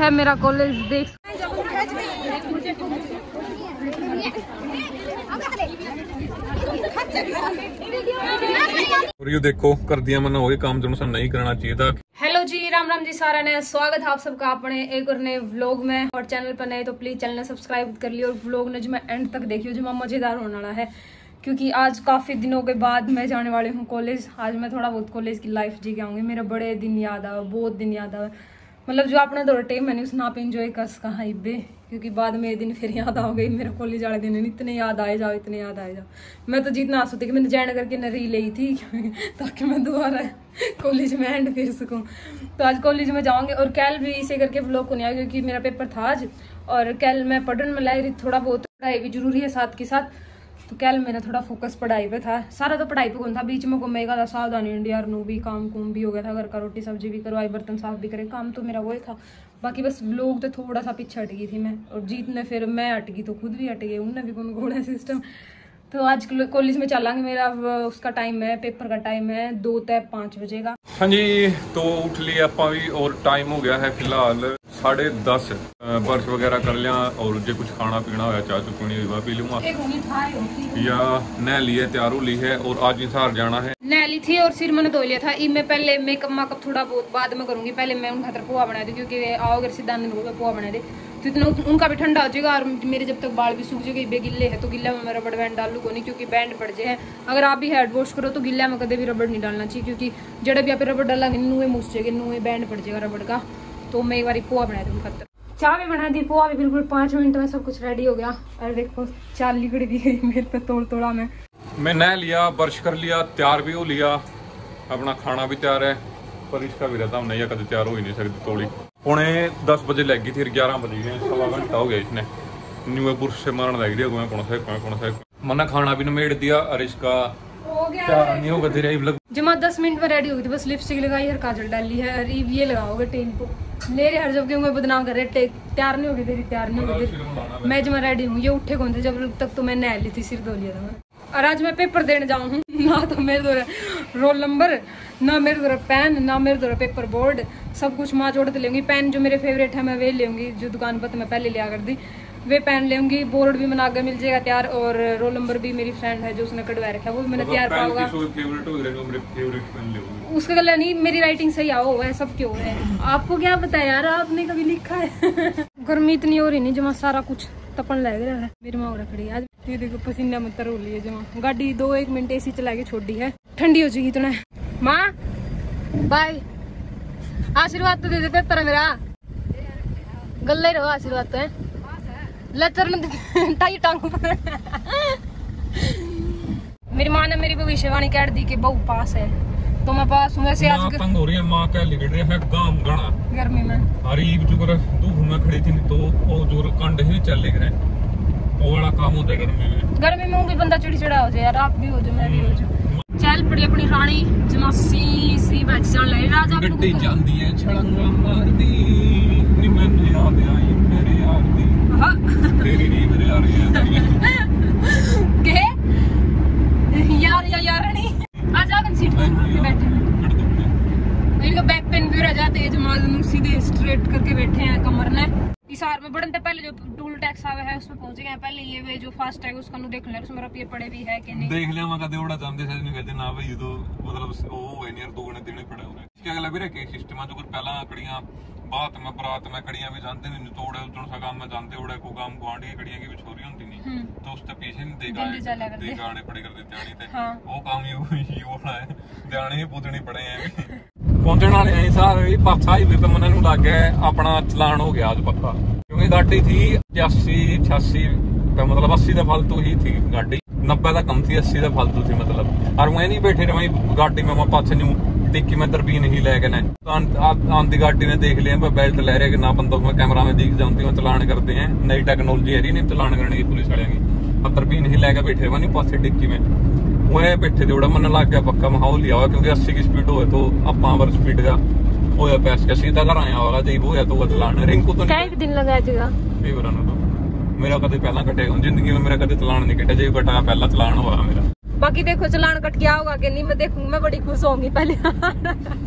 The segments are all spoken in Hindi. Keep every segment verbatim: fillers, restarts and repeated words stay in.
है मेरा कॉलेज। देख और ये देखो कर दिया मैंने वही काम जो नहीं करना चाहिए था। हेलो जी, राम राम जी सारा ने स्वागत है आप सबका अपने एक और नए व्लॉग में। और चैनल पर नए तो प्लीज चैनल सब्सक्राइब कर लियो और व्लॉग ने जो मैं एंड तक देखियो, जो मैं मजेदार होने वाला है। क्योंकि आज काफी दिनों के बाद मैं जाने वाली हूँ कॉलेज। आज मैं थोड़ा बहुत कॉलेज की लाइफ जी के आऊंगी। मेरे बड़े दिन याद आवे, बहुत दिन याद आवे, मतलब जो अपने दौर टाइम मैंने उस ना पे इंजॉय कर सका है इबे। क्योंकि बाद में ये दिन फिर याद आ गई। मेरे कॉलेज वाले दिन इतने याद आए जाओ, इतने याद आए जाओ। मैं तो जितना आंसू थी कि मैंने जैन करके नरी ली थी ताकि मैं दोबारा कॉलेज में एंड फिर सकूं। तो आज कॉलेज में जाऊंगे और कल भी इसे करके व्लॉग को नहीं आया क्योंकि मेरा पेपर था आज। और कल मैं पढ़ने में लाई रही, थोड़ा बहुत पढ़ाई भी जरूरी है साथ के साथ। तो कल मेरा थोड़ा फोकस पढ़ाई पे था, सारा तो पढ़ाई पे कौन था, बीच में घूमेगा था सावधानी इंडिया नो भी काम कुम भी हो गया था, घर का रोटी सब्जी भी करवाई, बर्तन साफ भी करे, काम तो मेरा वही था। बाकी बस लोग तो थोड़ा सा पीछे हट गई थी मैं, और जीत ने फिर मैं हट गई तो खुद भी हट गई, उनने भी कौन घोड़ा सिस्टम। तो आज कॉलेज में चलांगे, मेरा उसका टाइम है, पेपर का टाइम है दो तय पाँच बजे का। हाँ जी, तो उठ लिया आपा भी और टाइम हो गया है फिलहाल साढ़े दस। ब्रश वगैरह कर लिया और जो कुछ खाना पीना होया चाह चुकी वह पी लूंगा या नह लिए तैयार हो ली है। और आज हिसार जाना है, नह ली थी और सिर मैंने धो लिया था। मैं पहले मेकअप मेकअप थोड़ा बहुत बाद में करूंगी, पहले मैं उन खातर पोहा बना दी क्योंकि आओगे सीधा पोहा बना दे तो इतना उनका भी ठंडा हो जाएगा और मेरे जब तक बाल भी सूख जाएंगे। बे गिल्ले है तो गिल्ला में मैं रबड़ बैंड डालू को नहीं क्योंकि बैंड पड़ जाए। अगर आप भी हेड वॉश करो तो गिल्ला में कदे भी रबड़ नहीं डालना चाहिए क्योंकि जड़े भी आप रबड़ डालेंगे नुए मुस जाएंगे, नुए बैंड पड़ जाएगा रबड़ का। तो मैं एक बार पोहा बना दूँ खतर, चाय भी बना दी, पोहा भी बिल्कुल पाँच मिनट में सब कुछ रेडी हो गया। और देखो चाल लिगड़ भी गई मेरे पे तोड़ तोड़ा में। मैं नह लिया, ब्रश कर लिया, तैयार भी हो लिया, अपना खाना भी तैयार है। पर इसका भी रहता नहीं कभी तैयार हो ही नहीं सकती थोड़ी। पौने दस बजे लग गई थी, ग्यारह बज गए, सवा घंटा हो गया इसने न्यू पुरुष से मारने लग दिया कौन सा कौन सा मैंने खाना भी नमेड़ दिया। और इसका तैयार नहीं होगा तेरे लग जमा दस मिनट में रेडी हो गई, बस लिपस्टिक लगाई और काजल डाली है और ये लगाओगे टेन को ले रहे हर जब क्यों बदनाम कर रहे। तैयार नहीं होगी तेरी, तैयार नहीं होगी। मैं जमा रेडी हूँ, ये उठे कौन थे जब तक तो मैं नह ली थी, सिर धो लिया था मैंने। और आज मैं पेपर देने जाऊँ हूँ, ना तो मेरे द्वारा रोल नंबर, ना मेरे द्वारा पेन, ना मेरे द्वारा पेपर बोर्ड, सब कुछ माँ जोड़ के लेंगी। पेन जो मेरे फेवरेट है मैं वे लेंगी, जो दुकान पर तो मैं पहले लिया कर दी, वे पेन लेंगी। बोर्ड भी मैंने आगे मिल जाएगा तैयार, और रोल नंबर भी मेरी फ्रेंड है जो उसने कटवा रखा है वो भी मैंने तैयार करा होगा। उसका गला नहीं, मेरी राइटिंग सही आओ है, सब क्यों है आपको क्या पता है यार, आपने कभी लिखा है। गर्मी इतनी हो रही नहीं जमा सारा कुछ तपन लग रहा है। मेरी माँ खड़ी है आज, ये देखो पसीना मत रो ली है जमा। गाड़ी दो एक मिनट एसी चला के छोड़ दी है, ठंडी हो जाएगी इतना। माँ बाय, आशीर्वाद तो दे दे पेपर है मेरा, गले रहो आशीर्वाद तो है लचर टाई टांगू। मेरी माँ ने मेरी भविष्यवाणी कह दी कि बहु पास है तो मैं पास हूँ। वैसे आज तंग हो रही है, माँ क्या लिख रही है गाम गणा गर्मी में। अरे जो कर धूप में खड़ी थी तो वो जो कंड ही चल लिख रहे वो वाला काम होता है गर्मी में। गर्मी में भी बंदा चिड़चिड़ा हो जाए यार, आप भी हो जाओ मैं भी हो जाऊँ। चल पड़ी अपनी रानी जमा सी सी बच चल रही राजा गड्डी जांदी है छड़ंगा मारदी नी मैनू याद आई मेरे यार दी। हां तेरी नी मेरे यार के यार या यारनी आ जा कन सीट पे बैठे हैं। इनका बैक पेन भी रह जाते हैं, जमा सीधे स्ट्रेट करके बैठे हैं कमर ने। हिसार में बढ़ने पहले जो टूल टैक्स आवे है उसमें पहुंच गए। पहले ये वे जो फास्ट टैग उसका नु देख ले, उसमें रुपये पड़े भी है कि नहीं देख लिया। मैं कदे ओड़ा जानते से नहीं कहते ना भाई, तो मतलब वो है नहीं यार, दो गने देने पड़े होंगे। इसके अगला भी रखे सिस्टम जो पहला कड़ियां बात में बरात में कड़ियां भी जानते नहीं, तो ओड़े उधर सा काम में जानते ओड़े को काम गुआंढी कड़ियां की भी छोरी होती नहीं तो उससे पीछे नहीं देगा देगा आने पड़े कर देते आनी थे वो काम ही होना है, ध्यान ही पूछनी पड़े हैं। पहुंचने वाले हैं सारे पाछा हाईवे पे मने नु लग गया अपना चलान हो गया आज पक्का, क्योंकि गाड़ी थी पचासी छियासी मतलब अस्सी का फालतू ही थी गाड़ी, नब्बे का कम थी, अस्सी का फालतू थी मतलब। और मैं नहीं बैठे रही गाड़ी में, मैं पाछे न्यू टिक्की में दरबी नहीं लेके ना आंधी गाड़ी ने देख लिया बेल्ट ले रहे ना बंदों में कैमरा में दिख जाती है, चलान करते हैं। नई टेक्नोलॉजी है नहीं चलान करने की पुलिस वाले की, दरबी नहीं लेके बैठे हुए नहीं पासे टिक्की में वो बैठे थे उड़ा मन लग गया पक्का माहौल लिया हुआ, क्योंकि अस्सी की स्पीड हो तो अपा पर स्पीड का होया पैस का सीधा घर आया होगा जी वो तो चलान रिंकू तो एक दिन लगा जाएगा तो मेरा कभी पहला कटेगा जिंदगी में, मेरा कभी चलान नहीं कटा जो कटा पहला चलान हुआ मेरा। बाकी देखो चलान कट गया होगा कि नहीं, मैं देखूंगी, मैं बड़ी खुश होंगी पहले। रिंकू तो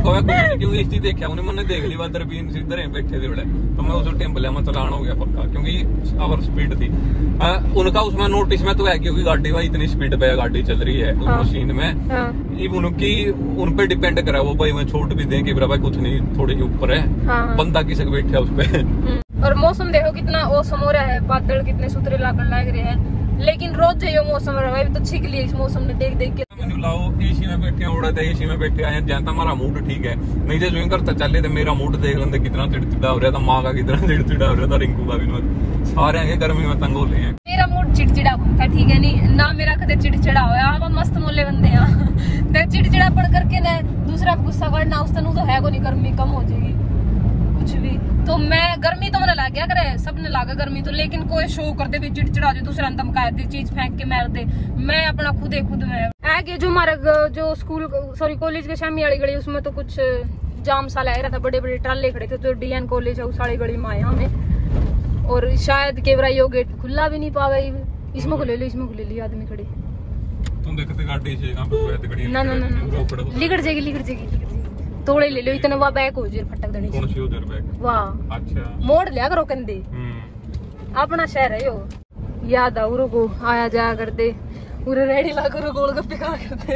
कहा कुछ क्योंकि इस चीज देखा उन्हें मैंने देख ली बात रबीन सीधे रहे बैठे थे बड़े तो मैं उसे टेम्प लिया मैं चलान हो गया पक्का क्योंकि ओवर स्पीड थी आ, उनका उसमें नोटिस में तो है क्योंकि गाड़ी भाई इतनी स्पीड पे गाड़ी चल रही है उस हाँ। मशीन में हाँ। उनकी उन पे डिपेंड करा वो भाई मैं छोड़ भी दें कि भाई कुछ नहीं थोड़ी ही ऊपर है हाँ। बंदा किसी को बैठा उस पे और मौसम देखो कितना औसम हो रहा है बादल कितने सुथरे लागन लग रहे हैं लेकिन रोज ये मौसम रहा है तो छिक लिया इस मौसम ने देख देख के मैंने लाओ एसी में बैठे उड़ा था एसी में बैठे आए जहाँ तक हमारा मूड ठीक है नहीं जो जो करता चले तो मेरा मूड देख लेंगे कितना चिड़चिड़ा हो रहा था माँ का कितना चिड़चिड़ा हो रहा था रिंकू का भी सारे आगे गर्मी में तंग हो रहे हैं मेरा मूड चिड़चिड़ा था ठीक है नहीं ना मेरा कदे चिड़चिड़ा होया आप मस्त मोले बंदे हैं चिड़चिड़ा पड़ करके ना दूसरा गुस्सा करना उस तनु तो है को नहीं गर्मी कम हो जाएगी कुछ भी तो मैं गर्मी तो मैंने लग गया करे सबने लागा गर्मी तो लेकिन कोई शो कर दे भी चिड़चिड़ा जो दूसरा धमका दे चीज फेंक के मार दे मैं अपना खुद ही खुद में आगे जो हमारे जो स्कूल सॉरी कॉलेज के शामी वाली गली उसमें तो कुछ जाम सा लग रहा था बड़े बड़े ट्राले खड़े थे जो डीएन कॉलेज है उस वाली गली में आया हमें और शायद केवरा यो गेट खुला भी नहीं पावे इसमें खुले ली इसमें खुले ली आदमी खड़े तुम देखते गाड़ी से कहां पे बैठ खड़ी ना ना ना लिगड़ जाएगी लिगड़ जाएगी तोड़े ले लो इतने वाह बैक हो जाए फटक देनी कौन सी उधर बैक वाह अच्छा मोड़ लिया करो कंधे अपना शहर है यो याद आउरो को आया जाया करते पूरे रेडी ला करो गोलगप्पे खा करते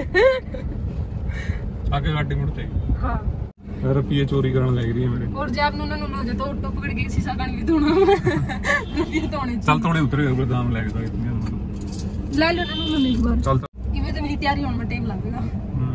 आगे गाड़ी मुड़ते हां रुपये चोरी करने लग रही है मेरे और जब नु नु नु तो ऑटो पकड़ के शीशा कान भी धोना रुपये धोने चल थोड़े उतरे ऊपर दाम लगेगा इतने ले लो नु नु एक बार चल इवे तो मेरी तैयारी होने में टाइम लगेगा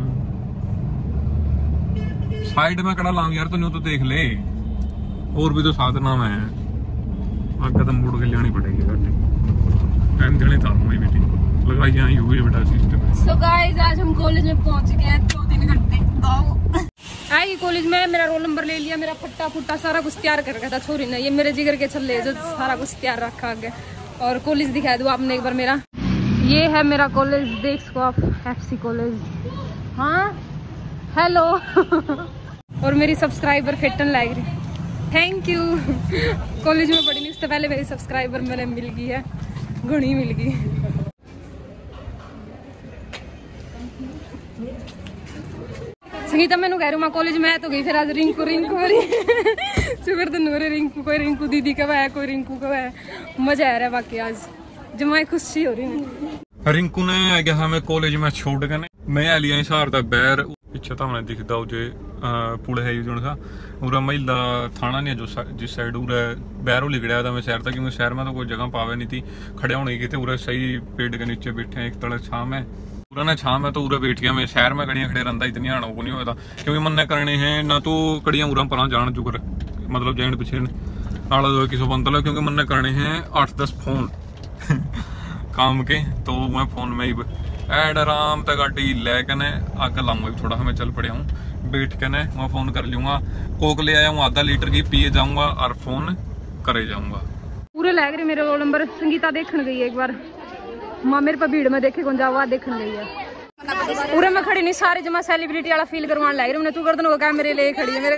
साइड में कड़ा लाऊं यार तो न्यू तो देख ले और भी तो साधना में है आगे तो मुड़ के लेनी पड़ेगी गाड़ी टाइम देने था मेरी बेटी लगाई यहाँ यू है बेटा सिस्टम सो गाइस आज हम कॉलेज में पहुंच गए हैं दो तीन घंटे आई कॉलेज में मेरा रोल नंबर ले लिया मेरा फट्टा फुट्टा सारा कुछ तैयार कर रखा था छोरी ने ये मेरे जिगर के छल्ले जो सारा कुछ तैयार रखा गया और कॉलेज दिखा दो आपने एक बार मेरा ये है मेरा कॉलेज देख सको आप एफसी कॉलेज हाँ हेलो और मेरी सब्सक्राइबर फेटन लग रही थैंक यू कॉलेज में पढ़ी नहीं उससे पहले मेरी सब्सक्राइबर मैंने मिल गई है घनी मिल गई संगीता मैंने कह रही हूँ कॉलेज में तो गई फिर आज रिंकू रिंकू मेरी शुक्र तो नूरे रिंकू कोई रिंकू दीदी कब है कोई रिंकू कब है मजा आ रहा है बाकी आज जमाई खुशी हो रही है रिंकू ने आ गया हमें कॉलेज में छोड़ के मैं आ लिया हिसार तक बैर पीछे तो हमने दिखता उजे पुल है जो था उरा महिला थाना नहीं जो जिस साइड उरा बैरों लिगड़िया था मैं शहर था क्योंकि शहर में तो कोई जगह पावे नहीं थी खड़े होने की थे उरा सही पेड़ के नीचे बैठे एक तड़क छाम है पूरा ना छाम है तो उरा बैठ गया मैं शहर में कड़ियां खड़े रहता इतनी आना को नहीं होता क्योंकि मन करने हैं ना तो कड़ियां उरा पर जान चुकर मतलब जैन पिछे आला दो किसो बनता क्योंकि मन करने हैं आठ दस फोन काम के तो मैं फोन में ही एड आराम तक गाड़ी लेके ने आगे लाऊंगा थोड़ा हमें चल पड़े हूँ बैठ के ने मैं फोन कर लूंगा कोक ले आया हूँ आधा लीटर की पिए जाऊंगा और फोन करे जाऊंगा पूरे लग रहे मेरे रोल नंबर संगीता देखने गई है एक बार माँ मेरे पर भीड़ में देखे कौन जावा देखने गई है पूरे में खड़ी नहीं सारे जमा सेलिब्रिटी वाला फील करवाने लग रही तू गर्दन होगा मेरे लिए खड़ी है मेरे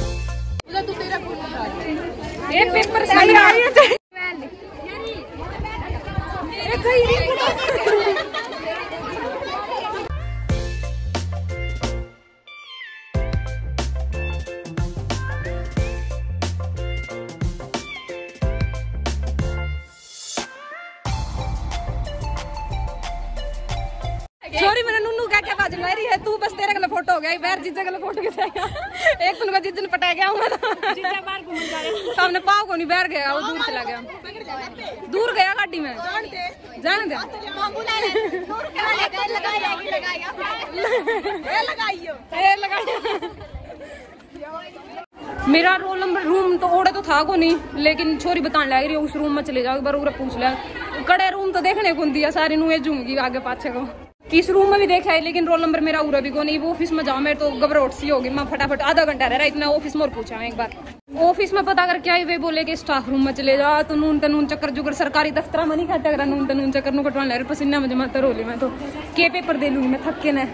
ये पेपर सही आ रही है छोरी मेरा नुन्नू क्या क्या बात रही है तू बस तेरे गले फोटो हो गया बैर जीजा गले फोटो के एक दिन का जिस दिन पटा गया हूँ जीजा बाहर घूम गया सामने पाव को नहीं बैठ गया वो दूर चला गया दूर गया गाड़ी में जान दे मेरा रोल नंबर रूम तो ओढ़े तो था को नहीं लेकिन छोरी बताने लग रही है उस रूम में चले जाओ एक बार उरे पूछ लिया कड़े रूम तो देखने को दिया सारे नुए झूमगी आगे पाछे को किस रूम में भी देखा है लेकिन रोल नंबर मेरा उरा भी को नहीं वो ऑफिस में जाओ मेरे तो घबराहट सी होगी मैं फटाफट आधा घंटा रह रहा इतना ऑफिस में और पूछा एक बार ऑफिस में पता करके आई वे बोले कि स्टाफ रूम में चले जाओ तो नून तनून चक्कर जुकर सरकारी दफ्तर में नहीं खाता नून तनून चक्कर नु कटवाने लग रहे पसीना में जमा रोली मैं तो के पेपर दे लूंगी मैं थके न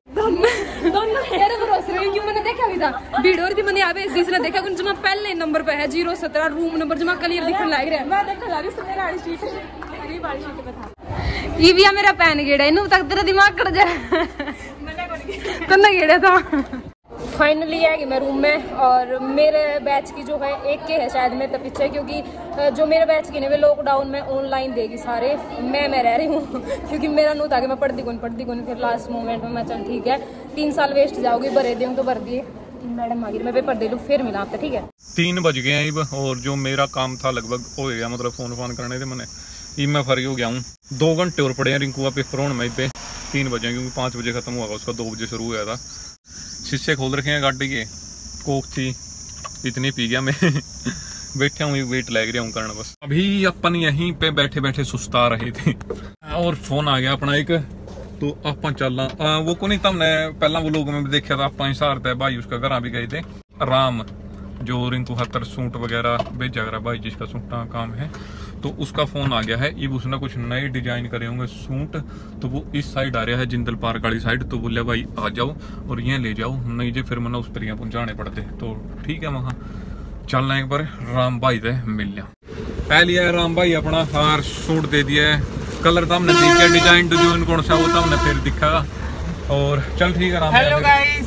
मैंने देखा भी था भीड़ भी मैंने आवे जिसने देखा जमा पहले नंबर पे है जीरो सत्रह रूम नंबर जमा क्लियर दिखने लग रहा है ये भी मेरा पैन गेड़ा इन तक तेरा दिमाग कट जाए कन्ना गेड़ा था फाइनली है कि मैं रूम में और मेरे बैच की जो है एक के है शायद मेरे पीछे क्योंकि जो मेरे बैच की ने वे लॉकडाउन में ऑनलाइन देगी सारे मैं मैं रह रही हूँ क्योंकि मेरा नू था कि मैं पढ़ती कौन पढ़ती कौन फिर लास्ट मोमेंट में मैं चल ठीक है तीन साल वेस्ट जाओगी भरे दूँ तो भर दिए मैडम आ गई मैं पेपर दे लूँ फिर मिला आपसे ठीक है तीन बज गए हैं और जो मेरा काम था लगभग हो गया मतलब फोन फोन करने थे मैंने ये मैं फ्री हो गया हूँ दो घंटे और पड़े हैं रिंकू का पेपर होने में पे तीन बजे क्योंकि पाँच बजे खत्म हुआ उसका दो बजे शुरू हुआ था शीशे खोल रखे हैं गाड़ी के कोक थी इतनी पी गया मैं बैठा हूँ वेट लग रहा हूँ करना बस अभी अपन यहीं पे बैठे बैठे सुस्ता रहे थे और फोन आ गया अपना एक तो आप चलना वो को नहीं तुमने पहला वो लोगों में भी देखा था आप हिसार भाई उसका घर भी गए थे राम जो रिंकू हतर सूट वगैरह भेजा करा भाई जिसका सूटा काम है तो उसका फोन आ गया है ये उसने कुछ नए डिजाइन करे होंगे सूट तो वो इस साइड आ रहा है जिंदल पार्क वाली साइड तो बोले भाई आ जाओ और ये ले जाओ नहीं जो फिर मैंने उस पर यहाँ पहुँचाने पड़ते तो ठीक है वहाँ चलना एक बार राम भाई से मिल लिया पहले है राम भाई अपना हार सूट दे दिया है कलर तो हमने देख लिया डिजाइन तो जो कौन सा वो तो हमने फिर दिखा और चल ठीक है राम हेलो गाइस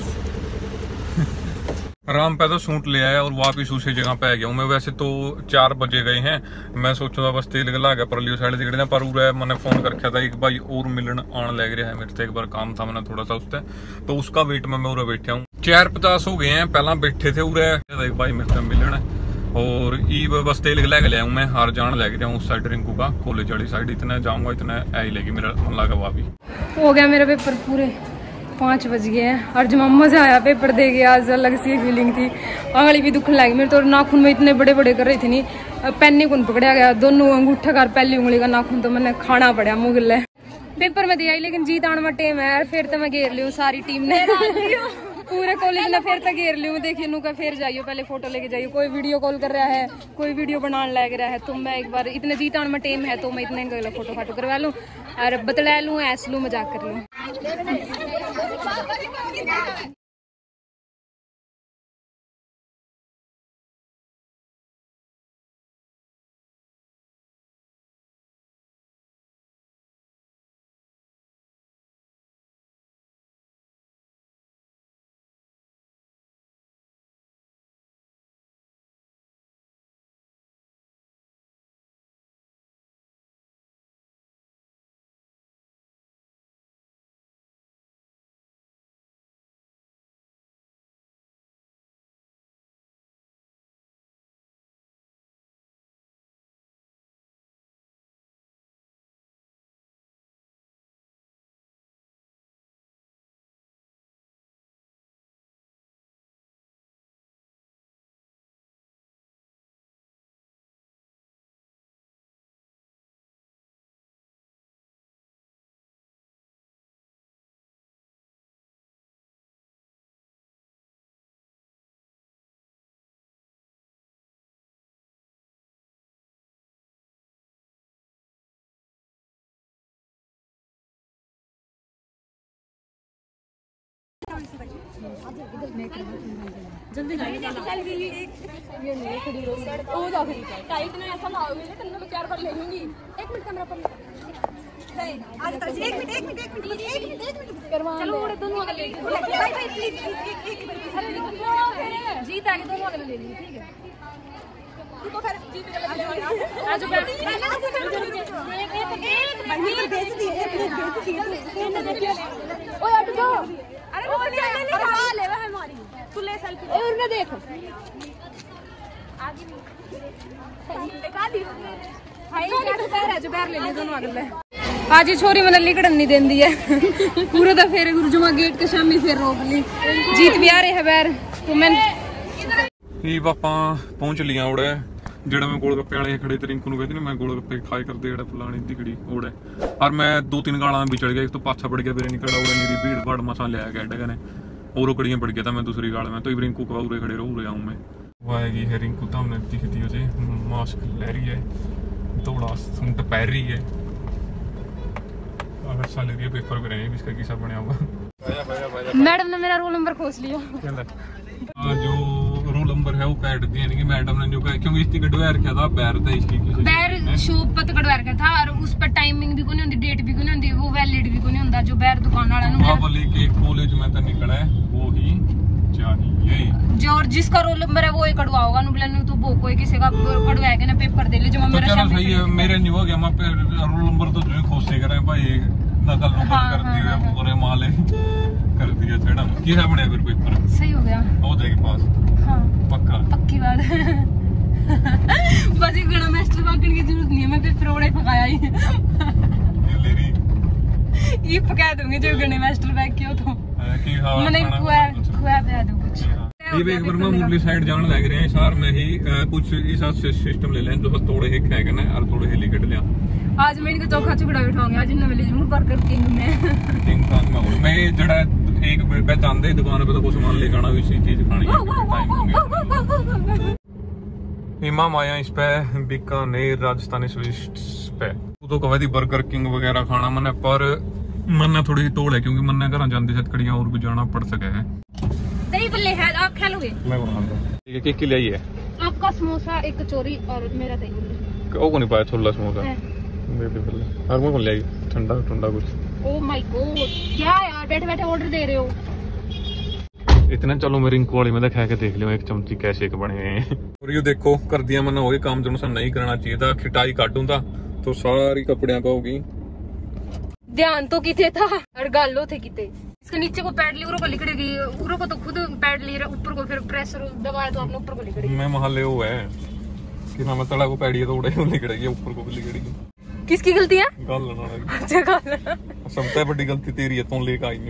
राम पे तो सूट ले आया और वापिस उसी जगह पे आ गया हूँ मैं वैसे तो चार बजे गए हैं मैं सोचा बस तेल गला गया परलियो साइड दिखने पर उरे मैंने फोन कर रखा था एक भाई और मिलन आने लग रहा है मेरे से एक बार काम था मैंने थोड़ा सा उससे तो उसका वेट में मैं उरे बैठा हूँ चार पचास हो गए हैं पहला बैठे थे उरे एक भाई मेरे से मिलन और ई बस तेल गला के लिया हूँ मैं हार जान लग रहा हूँ उस साइड रिंकू का कॉलेज वाली साइड इतना जाऊंगा इतना आई लेगी मेरा लगा हुआ भी हो गया मेरा पेपर पूरे पाँच बज गए हैं और जो मजा आया पेपर दे गया आज अलग सी फीलिंग थी आंगली भी दुखने लगी मेरे तो नाखून में इतने बड़े बड़े कर रही थी नहीं पेन कौन पकड़ा गया दोनों अंगूठा कर पहली उंगली का नाखून तो मैंने खाना पड़ा मुगल पेपर में दे आई लेकिन जीत आने में टेम है फिर तो मैं घेर लियो सारी टीम ने पूरे कॉलेज ने फिर तो घेर लियो देखिए नुका फिर जाइयो पहले फोटो लेके जाइयो कोई वीडियो कॉल कर रहा है कोई वीडियो बनाने लग रहा है तो मैं एक बार इतने जीत आने में टेम है तो मैं इतने फोटो फाटो करवा लूँ और बतला लूँ ऐस लूँ मजाक कर लूँ जल्दी टाइट ना ऐसा लाओगे चार बार ले लूंगी एक मिनट कैमरा पर आज तक एक मिनट एक मिनट एक मिनट बस एक मिनट एक मिनट चलो वो दोनों अगले ले भाई भाई प्लीज प्लीज एक एक मिनट जीत आगे दोनों अगले ले लीजिए ठीक है तो फिर जीत के लगे आज बैठ बन्नी को भेज दी एक प्लेट भेज दी ओए हट जाओ अरे वो चले नहीं खा ले वह हमारी तू ले सेल्फी ओए उन्हें देख आगे दिखा दी भाई क्या पैर है जो पैर ले ले दोनों अगले आज ये छोरी मतलब लिकड़न नहीं देंदी है पूरा तो फेरे गुरुजुमा गेट के सामने फिर रोक ली जीत भी आ रहे है पैर तो मैं ਇਹ ਆਪਾਂ ਪਹੁੰਚ ਲੀਆਂ ਉੜੇ ਜਿਹੜਾ ਮੈਂ ਗੋਲ ਗੱਪੇ ਵਾਲੇ ਖੜੇ ਤੇ ਰਿੰਕੂ ਨੂੰ ਕਹਿੰਦੀ ਨਾ ਮੈਂ ਗੋਲ ਗੱਪੇ ਖਾਏ ਕਰਦੇ ਜਿਹੜਾ ਫਲਾਣੀ ਦਿਖੜੀ ਉੜੇ और मैं दो तीन गाला में बिछड़ गया एक तो पाछा पड़ गया फिर निकला उड़े मेरी भीड़ भाड़ मसा ले आया गया ने और कड़ियां पड़ गया था मैं दूसरी गाल में तो रिंकू को उरे खड़े रहूँ आऊँ मैं वो आएगी है रिंकू तो हमने दिखती हो मास्क ले रही है दौड़ा सूट पहन रही है अगर साल दिए पेपर भी रहे इसका किसा बना हुआ मैडम ने मेरा रोल नंबर खोज लिया जो रोल नंबर है वो काट दिया नहीं मैडम ने जो कहा क्योंकि इसकी कटवा रखा था पैर था इसकी पैर शॉप पर कटवा रखा था और उस पर टाइमिंग भी कोनी होंदी डेट भी कोनी होंदी वो वैलिड भी कोनी होंदा जो पैर दुकान वाला ने वो बोले कि कॉलेज में तो निकला है वो ही चाहिए जो और जिसका रोल नंबर है वो ही कटवाओगा नु बोले तो वो कोई किसी का कटवा के ना पेपर दे ले जो तो मेरा चलो सही है मेरे नहीं हो गया मैं रोल नंबर तो जो खोज से करे भाई नकल नकल कर दी है पूरे माले कर दिया छेड़ा की है बने फिर पेपर सही हो गया हो जाएगी पास हां पक्का पक्की बात बस एक गणा मास्टर भागने की जरूरत नहीं है मैं पेपर ओड़े पकाया ही ये ले रही ये पका दूंगी जो गणे मास्टर बैग किया तो की हां मैंने खुआ खुआ पे दो कुछ ये एक बार मैं मुरली साइड जाने लग रहे हैं शहर में ही कुछ इस सिस्टम ले लें जो थोड़े ही खाएगा ना और थोड़े ही लिकट लिया आज मैं इनका चौखा चुकड़ा बिठाऊंगा आज इन्हें मिले जरूर बर्गर किंग में किंग कांग में मैं जड़ा एक पहचानते दुकान पे तो कुछ सामान लेके आना इसी चीज खानी है इमाम आया इस पे बीकानेर राजस्थानी स्वीट्स पे तो कहे दी बर्गर किंग वगैरह खाना मैंने पर मन्ना थोड़ी तोड़ है क्योंकि मन्ना घर जाते साथ कड़ियां और भी जाना पड़ सके है दही बल्ले है आप खा लोगे मैं बनाऊंगा ठीक है केक ले है आपका समोसा एक कचौरी और मेरा दही बल्ले वो को नहीं पाया छोला समोसा बेबी बल्ले और मैं को ले आई ठंडा ठंडा कुछ ओ माय गॉड क्या यार बैठे बैठे ऑर्डर दे रहे हो इतना चलो मेरी रिंकू वाली में दिखा के देख लियो एक चमची कैसे के बने हैं और ये देखो कर दिया मैंने वही काम जो नहीं करना चाहिए था खिटाई काटूं था तो सारी कपड़ियां का होगी ध्यान तो किथे था और गालो थे किथे इसके नीचे को पैड ली ऊपर को लिकड़ेगी ऊपर को तो खुद पैड ली रहा ऊपर को फिर प्रेशर दबाया तो आपने ऊपर को लिकड़ेगी मैं महल्ले वो है कि ना मैं तड़ा को पैडी है तो उड़े लिकड़ेगी ऊपर को भी लिकड़ेगी किसकी गलती है गाल ना लगी अच्छा गाल सबसे बड़ी गलती तेरी है तू लेके आई हूं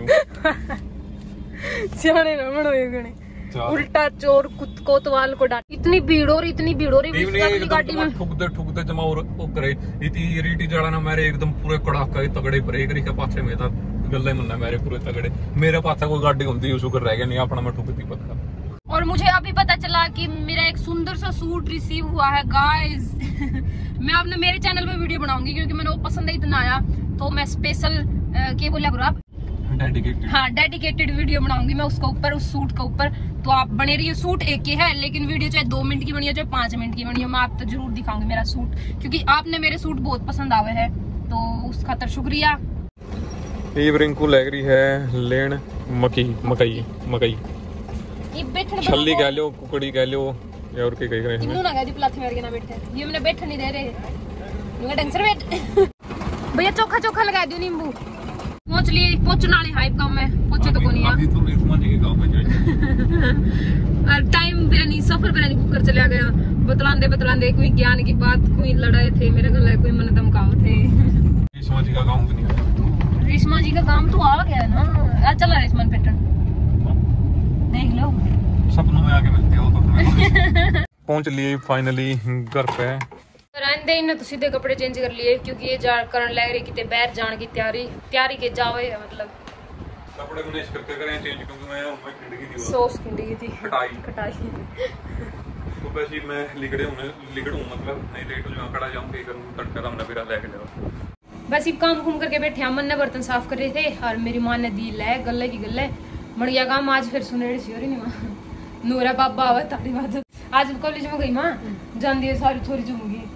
जाने ना मनो ये गने उल्टा चोर कुत कोतवाल को डांट इतनी भीड़ और इतनी भीड़ और गाड़ी में ठुकदे ठुकदे जमा और वो करे इतनी रीटी जड़ा ना मेरे एकदम पूरे कड़ाका तगड़े ब्रेक रही के पाछे में था गल्ले मन्ना मेरे पूरे तगड़े मेरे पास कोई गाड़ी होती शुक्र रह गया नहीं अपना मैं ठुकती पक्का और मुझे अभी पता चला कि मेरा एक सुंदर सा सूट रिसीव हुआ है गाइस मैं अपने मेरे चैनल पे वीडियो बनाऊंगी क्योंकि मैंने वो पसंद इतना आया तो मैं स्पेशल क्या बोला करो आप डेडिकेटेड हाँ डेडिकेटेड वीडियो बनाऊंगी मैं उसका ऊपर उस सूट का ऊपर तो आप बने रहिए सूट एक ही है लेकिन वीडियो चाहे दो मिनट की बनी हो चाहे पांच मिनट की बनी हो मैं आपको जरूर दिखाऊंगी मेरा सूट क्योंकि आपने मेरे सूट बहुत पसंद आवे है तो उस खातर शुक्रिया ये रिंकू लग रही है लेन मकी मकई मकई छल्ली कह लो कुकड़ी कह लो या और के कह रहे हैं इन्हों ना गादी प्लाथ में ना बैठे ये मैंने बैठने नहीं दे रहे नुगा ढंग से बैठ भैया चोखा चोखा लगा दियो नींबू पहुंच लिए पहुंचने वाले हाइप गांव में पहुंचे तो कोनी अभी तो रेशमा जी के गांव में जाए और टाइम बिरयानी सफर बिरयानी कुकर चला गया बतलांदे बतलांदे कोई ज्ञान की बात कोई लड़ाई थे मेरे गले कोई मन धमकाव थे रेशमा जी का गांव भी नहीं है रेशमा जी का काम तो आ गया ना आ चला रेशमा पेटर्न देख लो सपनों में आके मिलते हो तो पहुंच लिए फाइनली घर पे रहंदे इन तो सीधे कपड़े चेंज कर लिए क्योंकि ये जा करन लग रही किते बाहर जाने की तैयारी तैयारी के जावे मतलब कपड़े को नेश करके करें चेंज क्योंकि मैं उनमें खिंड गई थी सॉस खिंड गई थी कटाई कटाई तो वैसे मैं लिगड़े हूं लिगड़ूं मतलब नहीं लेट हो जाऊं कड़ा जाऊं के करूं तड़का हमने फिर लेके ले बस ये काम घूम करके बैठे हम ने बर्तन साफ कर रहे थे और मेरी मां ने दी ले गल्ले की गल्ले बढ़िया काम आज फिर सुनेड़ी सी हो रही नहीं मां नूरा बाबा आवा तारी बात आज कॉलेज में गई मां जान दी सारी थोड़ी चूंगी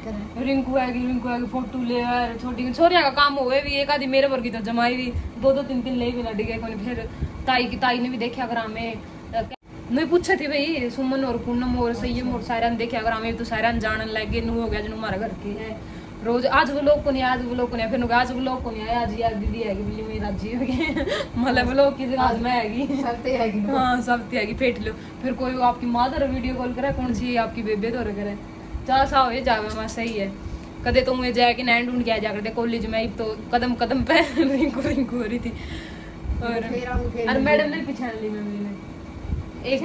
रिंकू आएगी रिंकू आएगी फोटो ले यार छोटी छोरिया का काम होवे भी एक आधी मेरे वर्गी तो जमाई भी दो दो तीन तीन ले भी लड़ी गए कोई फिर ताई की ताई ने भी देखा अगर हमें नहीं पूछे थी भाई सुमन और पूनम और सैयम और सायरन देखे अगर हमें तो सायरन जानन लग गए नु हो गया जो हमारा घर के है रोज आज वो लोग को नहीं आज वो लोग को नहीं फिर आज वो लोग को नहीं आया आज यार दीदी आएगी बिल्ली मेरी राजी हो गए मतलब वो लोग की आज मैं आएगी सबते आएगी हाँ सबते आएगी फेट लो फिर कोई आपकी मादर वीडियो कॉल करे कौन सी आपकी बेबे तो करे चार सा हो जावे वहाँ सही है कदे तो मुझे जाके नैन ढूंढ के आ जा करते कॉलेज में तो कदम कदम पे रिंकू रिंकू हो रही थी और मैडम ने पहचान ली मैं एक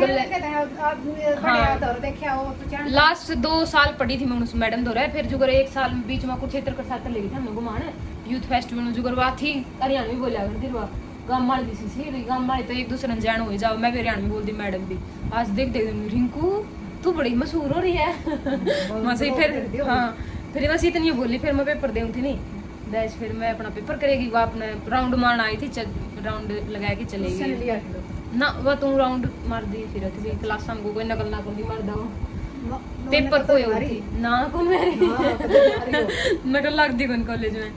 लास्ट दो साल पढ़ी थी मैं उस मैडम दो रहा फिर जुगर एक साल बीच में कुछ क्षेत्र के साथ ले गई थी हमने घुमाने यूथ फेस्टिवल में जुगर वहाँ थी हरियाणवी बोला करती वहाँ गाँव वाली दी सी गाँव वाली तो एक दूसरे अनजान हो जाओ मैं भी हरियाणवी बोलती मैडम भी आज देख देख रिंकू तू बड़ी मशहूर हो रही है वैसे फिर हाँ फिर बस इतनी बोली फिर मैं पेपर दे थी नहीं दैश फिर मैं अपना पेपर करेगी वो अपने राउंड मारना आई थी राउंड लगा के चलेगी ना वो तू राउंड मार दी फिर थी क्लास को कोई नकल ना कर मार दो पेपर कोई होती ना कौन मेरी नकल लग दी कौन कॉलेज में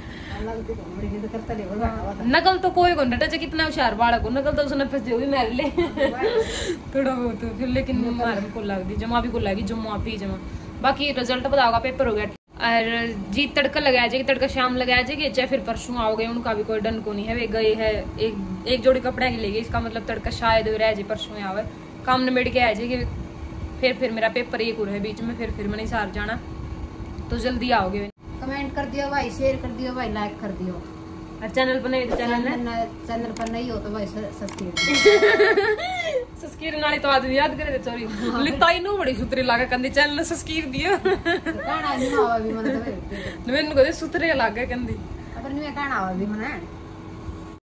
नकल तो कोई कौन डटा कितना होशियार बालक को नकल तो उसने फंस भी मार ले थोड़ा बहुत फिर लेकिन मार को लग दी जमा भी को लगी जमा पी जमा बाकी रिजल्ट बताओगा पेपर हो गया और जी तड़का लगाया जाएगी तड़का शाम लगाया जाएगी चाहे फिर परसों आओगे उनका भी कोई डन को नहीं है वे गए है एक एक जोड़ी कपड़ा की लेगी इसका मतलब तड़का शायद रह जाए परसों आवे काम निबड़ के आ जाएगी फिर फिर मेरा पेपर एक और है बीच में फिर फिर मैंने सार जाना तो जल्दी आओगे कमेंट कर दियो भाई शेयर कर दियो भाई लाइक कर दियो और चैनल पर नहीं तो चैनल है चैनल पर नहीं हो तो भाई सब्सक्राइब सब्सक्राइब नाले तो आदमी याद करे चोरी लिताई नु बड़ी सुतरी लागे कंदी चैनल सब्सक्राइब दियो काना नहीं आवा भी मन तो मैंने को सुतरे लागे कंदी अगर नहीं काना आवा भी मन